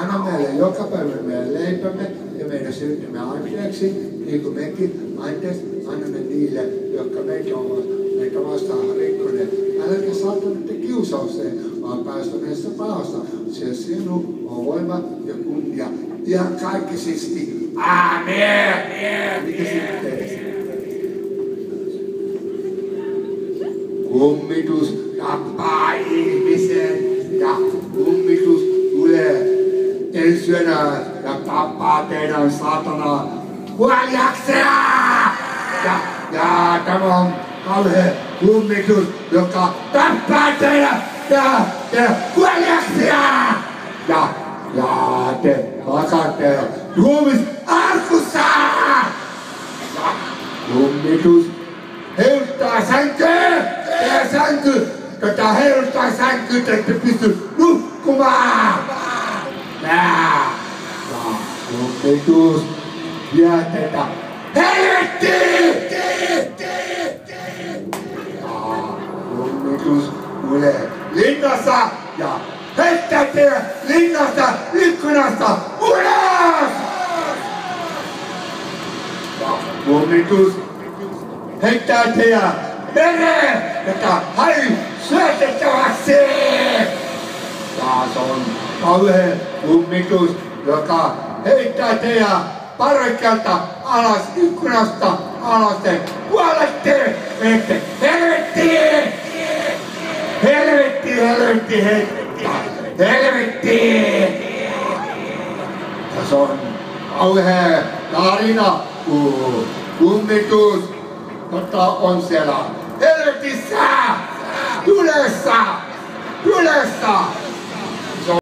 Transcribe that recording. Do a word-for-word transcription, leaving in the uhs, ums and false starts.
anna meille joka päivä meidän leipämme ja meidän syntymme anteeksi, niin kuin mekin anteeksi annamme niille, jotka meitä ovat meitä vastaan rikkoneet. Älkää saatana te kiusaukseen, vaan päästä meissä pahasta. Se sinun on voima ja kunnia ihan kaikkisesti. Aamen! Mitä sitten? Kummitus tappaa ihmisen ja kummitus tulee ensi yönä ja tappaa teidän saatanaa kuoliaksea! Ja, ja tämä on kauhea kummitus, joka tappaa teidän ja, ja kuoliaksea! Ja, ja te lakatte ruumis arkussa! Ja kummitus heiluttaa sänkyä! Teidän sänky! Tätä heiluttaa sänkyä, te ette pysty nukkumaan! Nää! Ja kummitus vie teitä helvettiin! Ja kummitus tulee linnassa ja heittää teidän linnasta ikkunasta ulos! Ja kummitus heittää teidän mereen, jota hai syötettäväksi! Ja se on kauhea kummitus, joka heittää teidän parvekkeelta alas ikkunasta alas. Te kuolette! Menette helvettiin! Helvetti, helvetti, helvetti! Helvettiin! Ja se on kauhea tarina, kun kummitus, jota on siellä helvetissä! Tulessa! Tulessa!